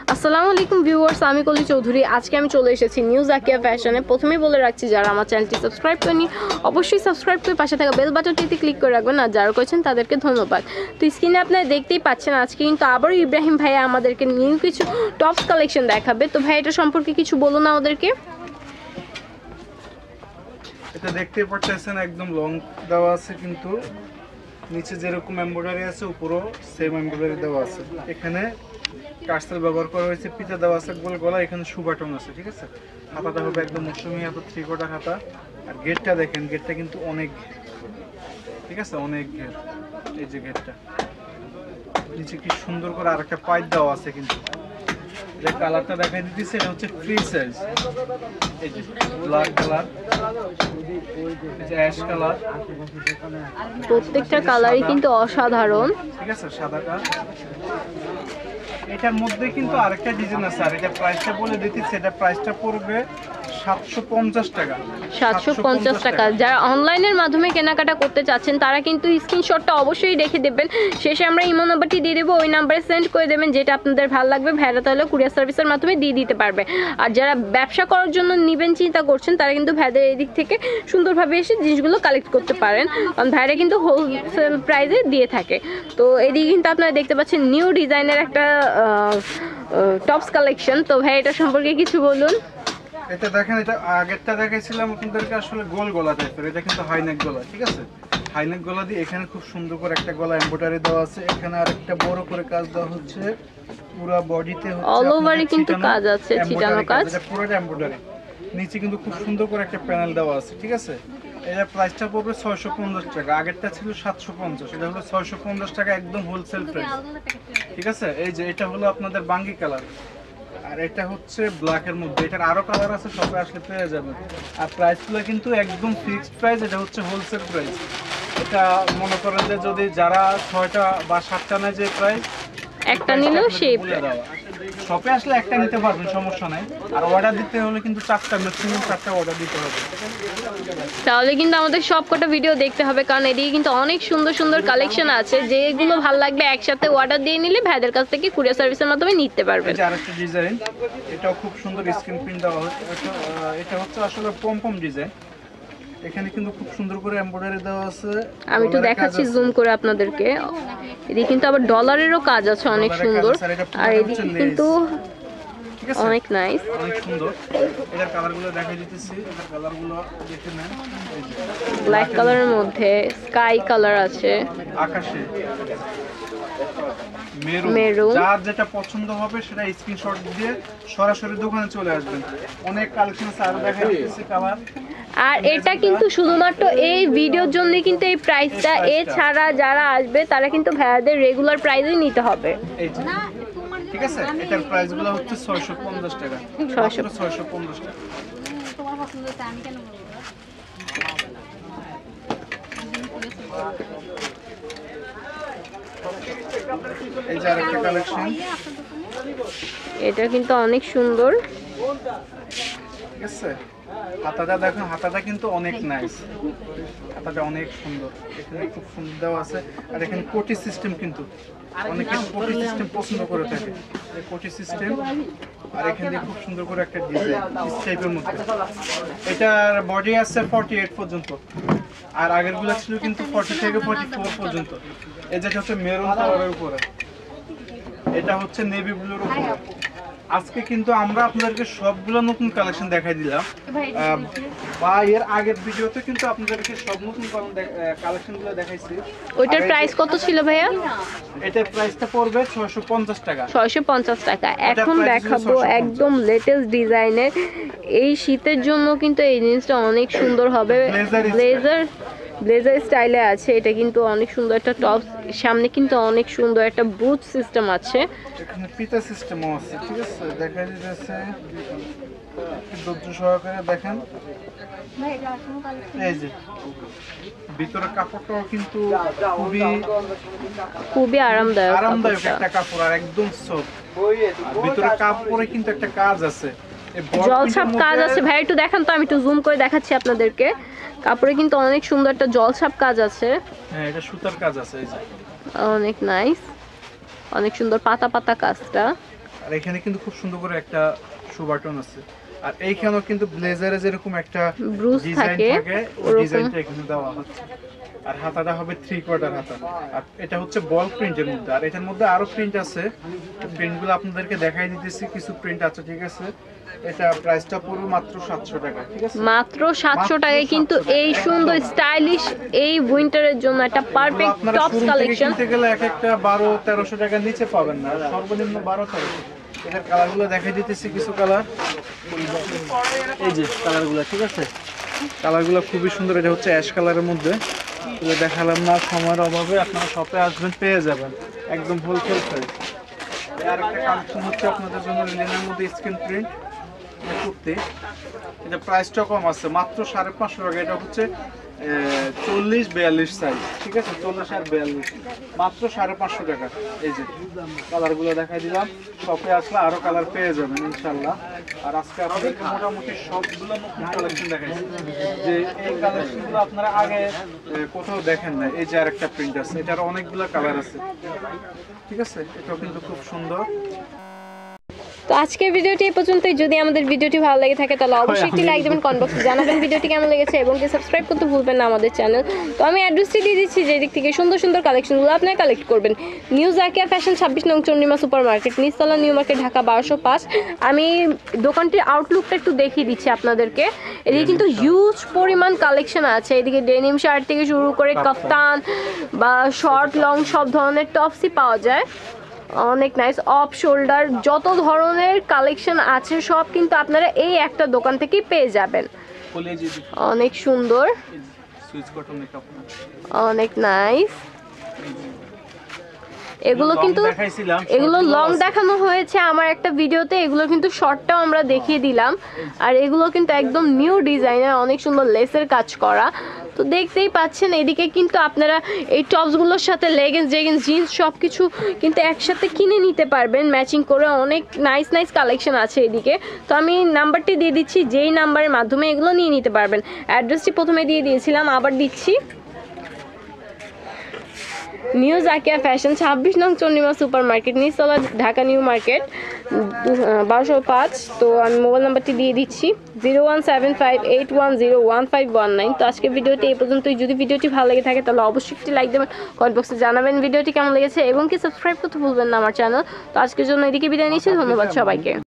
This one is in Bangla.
আসসালামু আলাইকুম ভিউয়ার্স, আমি কলি চৌধুরী। আজকে আমি চলে এসেছি নিউ জাকিয়া ফ্যাশনে। প্রথমেই বলে রাখছি, যারা আমার চ্যানেলটি সাবস্ক্রাইব করেনি অবশ্যই সাবস্ক্রাইব করে পাশে থাকা বেল বাটনটিতে ক্লিক করে রাখবেন, আর যারা করেছেন তাদেরকে ধন্যবাদ। তো স্ক্রিনে আপনারা দেখতেই পাচ্ছেন, আজকে কিন্তু আবারও ইব্রাহিম ভাইয়া আমাদেরকে নিউ কিছু টপস কালেকশন দেখাবে। তো ভাই, এটা সম্পর্কে কিছু বলুন আমাদেরকে। এটা দেখতেই পাচ্ছেন একদম লং দেওয়া আছে, কিন্তু নিচে যেরকম এমব্রয়ডারি আছে উপরও সেম এমব্রয়ডারি দেওয়া আছে। এখানে কাস্টেল ব্যবহার করা হয়েছে, পিতা দেওয়া আছে গোল গলা, এখানে শু বাটন আছে, ঠিক আছে। হাতাটা হবে একদম মৌসুমি হাতা, 3/4 হাতা। আর গেটটা দেখেন, গেটটা কিন্তু অনেক, ঠিক আছে, অনেক ঘের। এই যে গেটটা নিচে কি সুন্দর করে আরেকটা পাইপ দেওয়া আছে, কিন্তু যে কালারটা দেখাই দিতেছে এটা হচ্ছে ফ্রি সাইজ। এই যে ব্ল্যাক কালার, এই যে অ্যাশ কালার, প্রত্যেকটা কালারই কিন্তু অসাধারণ, ঠিক আছে। সাদাটা এটার মধ্যে কিন্তু আরেকটা ডিজাইন আছে, আর এটা প্রাইসটা বলে দিতেছি। এটা প্রাইসটা পড়বে 750 টাকা। 750 টাকা। যারা অনলাইনের মাধ্যমে কেনাকাটা করতে চাচ্ছেন তারা কিন্তু স্ক্রিনশটটা অবশ্যই রেখে দেবেন। শেষে আমরা ইমো নাম্বারটি দিয়ে দেবো, ওই নাম্বারে সেন্ড করে দেবেন যেটা আপনাদের ভালো লাগবে। ভাইরা তাহলে কুরিয়ার সার্ভিসের মাধ্যমে দিয়ে দিতে পারবে। আর যারা ব্যবসা করার জন্য নেবেন চিন্তা করছেন, তারা কিন্তু ভাইদের এই দিক থেকে সুন্দরভাবে এসে জিনিসগুলো কালেক্ট করতে পারেন, কারণ ভাইরা কিন্তু হোলসেল প্রাইসে দিয়ে থাকে। তো এদিকে কিন্তু আপনারা দেখতে পাচ্ছেন নিউ ডিজাইনের একটা টপস কালেকশন। তো ভাই, এটা সম্পর্কে কিছু বলুন। এটা দেখেন, এটা আগেরটা দেখাইছিলাম আপনাদেরকে আসলে গোল গলা টাইপের, এটা কিন্তু হাইনেক গলা, ঠিক আছে। হাইনেক গলা দিয়ে এখানে খুব সুন্দর করে একটা গলা এমব্রয়ডারি দেওয়া আছে। এখানে আরেকটা বড় করে কাজ দেওয়া হচ্ছে, পুরো বডিতে হচ্ছে অল ওভারই কিন্তু কাজ আছে, ছিটানো কাজ, এটা পুরোটা এমব্রয়ডারি। নিচে কিন্তু খুব সুন্দর করে একটা প্যানেল দেওয়া আছে, ঠিক আছে। এটার প্রাইসটা পড়বে 650 টাকা। আগেরটা ছিল 750, এটা হলো 650 টাকা, একদম হোলসেল প্রাইস, ঠিক আছে। এই যে এটা হলো আপনাদের বাঙ্গি কালার, আর এটা হচ্ছে ব্ল্যাকের মধ্যে। এটার আরো কালার আছে, সবে আসলে পেয়ে যাবেন। আর প্রাইসগুলো কিন্তু একদম ফিক্সড প্রাইস, এটা হচ্ছে হোলসেল প্রাইস। এটা মনে করেন যে যদি যারা 6টা বা 7টা নেয় যে প্রাইস, একটা নিলেও সেই শপে আসলে একটা নিতে পারবেন, সমস্যা নাই। আর অর্ডার দিতে হলে কিন্তু 4টা, ম্যাক্সিমাম 4টা অর্ডার দিতে হবে। তাহলে কিন্তু আমাদের সব কটা ভিডিও দেখতে হবে, কারণ এদিকে কিন্তু অনেক সুন্দর সুন্দর কালেকশন আছে। যেগুলো ভালো লাগবে একসাথে অর্ডার দিয়ে নিলে ভাইদের কাছ থেকে কুরিয়ার সার্ভিসের মাধ্যমে নিতে পারবেন। এটা আরেকটা ডিজাইন, এটাও খুব সুন্দর স্ক্রিন প্রিন্ট দেওয়া হয়েছে। এটা হচ্ছে আসলে পমপম ডিজাইন। এখানে কিন্তু খুব সুন্দর করে এমব্রয়ডারি দেওয়া আছে। আমি একটু দেখাচ্ছি জুম করে আপনাদেরকে। এদিকে কিন্তু আবার ডলারেরও কাজ আছে, অনেক সুন্দর। আর এদিকে কিন্তু অনেক নাইস, অনেক সুন্দর। এটার কালারগুলো দেখাই দিতেছি, এটার কালারগুলো দেখে নেন। এই যে ব্ল্যাক কালারের মধ্যে স্কাই কালার আছে, আকাশে মেরুন। যার যেটা পছন্দ হবে সেটা স্ক্রিনশট দিয়ে সরাসরি দোকানে চলে আসবেন। অনেক কালেকশন আছে, আরো দেখাই দিতেছি কালার। আর এটা কিন্তু শুধুমাত্র এই ভিডিওর জন্য কিন্তু এই প্রাইসটা, এছাড়া যারা আসবে তারা কিন্তু ভাইয়াদের রেগুলার প্রাইসই নিতে হবে। এই যে, ঠিক আছে। এটার প্রাইসগুলো হচ্ছে 650 টাকা, 650 টাকা। তোমার পছন্দ হচ্ছে, আমি কেন বলবো? এই যে আরেকটা কালেকশন, এটা কিন্তু অনেক সুন্দর, ঠিক আছে। হাতাটা দেখুন, হাতাটা কিন্তু অনেক নাইস, হাতাটা অনেক সুন্দর। এখানে খুব সুন্দর দেওয়া আছে। আর এখানে কোটি সিস্টেম, কিন্তু অনেকে কোটি সিস্টেম পছন্দ করে থাকে, এই কোটি সিস্টেম। আর এখানে খুব সুন্দর করে একটা ডিজাইন স্ট্রাইপের মধ্যে। এটার বডি আছে 48 পর্যন্ত, আর আগেরগুলো ছিল কিন্তু 40 থেকে 44 পর্যন্ত। এই যেটা হচ্ছে মেরুন কালারের উপরে, এটা হচ্ছে নেভি ব্লুর উপরে। আজকে কিন্তু আমরা আপনাদেরকে সবগুলো নতুন কালেকশন দেখাই দিলাম, বা এর আগের ভিডিওতে কিন্তু আপনাদেরকে সব নতুন কালেকশনগুলো দেখাইছি। ওইটার প্রাইস কত ছিল ভাইয়া? এটার প্রাইসটা পড়বে 650 টাকা। 650 টাকা। এখন দেখাবো একদম লেটেস্ট ডিজাইনের। এই শীতের জন্য কিন্তু এই জিনিসটা অনেক সুন্দর হবে। ব্লেজার স্টাইলে আছে, এটা কিন্তু অনেক সুন্দর একটা টপ। সামনে কিন্তু অনেক সুন্দর একটা বুট সিস্টেম আছে, এখানে পিতা সিস্টেমও আছে, ঠিক আছে। দেখা যাচ্ছে ধৈর্য সহকারে দেখেন। এই যে ভিতরে কাপড়টাও কিন্তু খুবই আরামদায়ক একটা কাপড়, আর একদম সফট। ভিতরে কাপড়ে কিন্তু একটা কাজ আছে, জলছাপ কাজ আছে। ভাই একটু দেখান তো, আমি একটু জুম করে দেখাচ্ছি আপনাদেরকে। কাপড়ে কিন্তু অনেক সুন্দর একটা জলছাপ কাজ আছে। হ্যাঁ, এটা সুতার কাজ আছে। এই যে অনেক নাইস, অনেক সুন্দর পাতা পাতা কাজটা। আর এখানে কিন্তু খুব সুন্দর করে একটা শু বাটন আছে। আর এইখানেও কিন্তু ব্লেজারে যেরকম একটা ব্রুজ ডিজাইন থাকে, থাকে ওই ওরকম। ডিজাইনটা এখানে দেওয়া হচ্ছে। আর হাতাটা হবে 3/4 হাতা। আর এটা হচ্ছে বল প্রিন্টের মধ্যে। আর এটার মধ্যে আরো প্রিন্ট আছে, প্রিন্টগুলো আপনাদেরকে দেখাই দিতেছি। কিছু প্রিন্ট আছে, ঠিক আছে। এটা প্রাইসটা পড়বে মাত্র 700 টাকা, ঠিক আছে। মাত্র 700 টাকায় কিন্তু 700 এই সুন্দর স্টাইলিশ এই উইন্টারের জন্য একটা পারফেক্ট আপনারা টপস শোরুম থেকে কালেকশন। কিনতে গেলে এক একটা 1200-1300 টাকার নিচে পাবেন না, সর্বনিম্ন 1200-1300। এটার কালারগুলো দেখাই দিতেছি কিছু কালার। এই যে কালারগুলো, ঠিক আছে। কালারগুলো খুবই সুন্দর। এটা হচ্ছে অ্যাশ কালারের মধ্যে। এটা দেখালাম না, সময়ের অভাবে আপনারা শপে আসবেন, পেয়ে যাবেন একদম হোলসেল প্রাইস। আর একটা কালেকশন হচ্ছে আপনাদের জন্য লিনেনের মধ্যে স্ক্রিন প্রিন্ট কুর্তি। এটা প্রাইসটা কম আছে, মাত্র 550 টাকা। এটা হচ্ছে 40-42 সাইজ, ঠিক আছে। 40 আর 42 মাত্র 550 টাকা। এই যে কালারগুলো দেখাই দিলাম, শপে আসলে আরো কালার পেয়ে যাবেন ইনশাল্লাহ। আর আজকে আপনাদেরকে মোটামুটি সবগুলো নতুন কালেকশন দেখাইছি, যে এই কালেকশনগুলো আপনারা আগে কোথাও দেখেন না। এই যে আরেকটা প্রিন্ট আছে, এটার অনেকগুলো কালার আছে, ঠিক আছে। এটাও কিন্তু খুব সুন্দর। তো আজকের ভিডিওটি এই পর্যন্তই। যদি আমাদের ভিডিওটি ভালো লেগে থাকে তাহলে অবশ্যই একটি লাইক দেবেন, কমেন্ট বক্সে জানাবেন ভিডিওটি কেমন লেগেছে এবং কি সাবস্ক্রাইব করতে ভুলবেন না আমাদের চ্যানেল। তো আমি অ্যাড্রেসটি দিয়ে দিচ্ছি, যে দিক থেকে সুন্দর সুন্দর কালেকশনগুলো আপনারা কালেক্ট করবেন। নিউ জাকিয়া ফ্যাশন 26 নং চন্ডিমা সুপার মার্কেট, নিচতলা নিউ মার্কেট, ঢাকা 1205। আমি দোকানটির আউটলুকটা একটু দেখিয়ে দিচ্ছি আপনাদেরকে। এদিকে কিন্তু হিউজ পরিমাণ কালেকশন আছে। এদিকে ডেনিম শার্ট থেকে শুরু করে কাফতান বা শর্ট লং সব ধরনের টপসই পাওয়া যায়। অনেক নাইস। অফ শোল্ডার যত ধরনের কালেকশন আছে সব কিন্তু আপনারা এই একটা দোকান থেকেই পেয়ে যাবেন। অনেক সুন্দর, সুইচ কটনের কাপড়, অনেক নাইস। এগুলো long কিন্তু দেখাইছিলাম, এগুলো short গুলো লং আছে। দেখানো হয়েছে আমার একটা ভিডিওতে। এগুলো কিন্তু শর্টটাও আমরা দেখিয়ে দিলাম। আর এগুলো কিন্তু একদম নিউ ডিজাইনের, অনেক সুন্দর লেসের কাজ করা। তো দেখতেই পাচ্ছেন এদিকে কিন্তু আপনারা এই টপসগুলোর সাথে লেগিংস, জেগিংস, জিন্স সব কিছু কিন্তু একসাথে কিনে নিতে পারবেন ম্যাচিং করে। অনেক নাইস নাইস কালেকশন আছে এদিকে। তো আমি নাম্বারটি দিয়ে দিচ্ছি, যেই নাম্বারের মাধ্যমে এগুলো নিয়ে নিতে পারবেন। অ্যাড্রেসটি প্রথমে দিয়ে দিয়েছিলাম, আবার দিচ্ছি। নিউ জাকিয়া ফ্যাশন 26 নং চন্ডিমা সুপার মার্কেট, নিচতলা, ঢাকা নিউ মার্কেট 1205। তো আমি মোবাইল নাম্বারটি দিয়ে দিচ্ছি 017581011519। তো আজকে ভিডিওটি এই পর্যন্তই। যদি ভিডিওটি ভালো লেগে থাকে তাহলে অবশ্যই একটি লাইক দেবেন, কমেন্ট বক্সে জানাবেন ভিডিওটি কেমন লেগেছে এবং কি সাবস্ক্রাইব করতে ভুলবেন না আমার চ্যানেল। তো আজকের জন্য এদিকে বিদায় নিচ্ছি, ধন্যবাদ সবাইকে।